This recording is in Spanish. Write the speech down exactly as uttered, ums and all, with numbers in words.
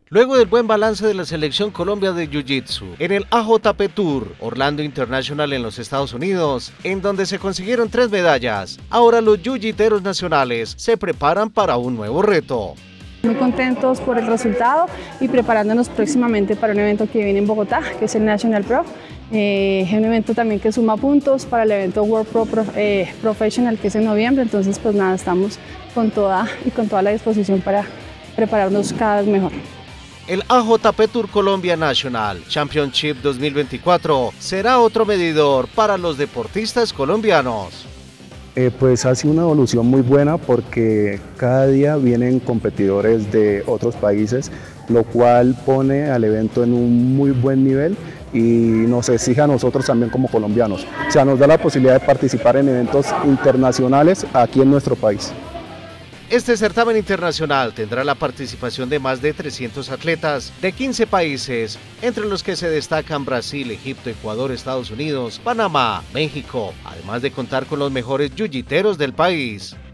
Luego del buen balance de la Selección Colombia de Jiu-Jitsu en el A J P Tour Orlando International en los Estados Unidos, en donde se consiguieron tres medallas, ahora los jiu-jiteros nacionales se preparan para un nuevo reto. Muy contentos por el resultado y preparándonos próximamente para un evento que viene en Bogotá, que es el National Pro. Eh, es un evento también que suma puntos para el evento World Pro, Pro eh, Professional, que es en noviembre. Entonces, pues nada, estamos con toda y con toda la disposición para prepararnos cada vez mejor. El A J P Tour Colombia National Championship dos mil veinticuatro será otro medidor para los deportistas colombianos. Eh, pues ha sido una evolución muy buena porque cada día vienen competidores de otros países, lo cual pone al evento en un muy buen nivel y nos exige a nosotros también como colombianos. O sea, nos da la posibilidad de participar en eventos internacionales aquí en nuestro país. Este certamen internacional tendrá la participación de más de trescientos atletas de quince países, entre los que se destacan Brasil, Egipto, Ecuador, Estados Unidos, Panamá, México, además de contar con los mejores jiu-jiteros del país.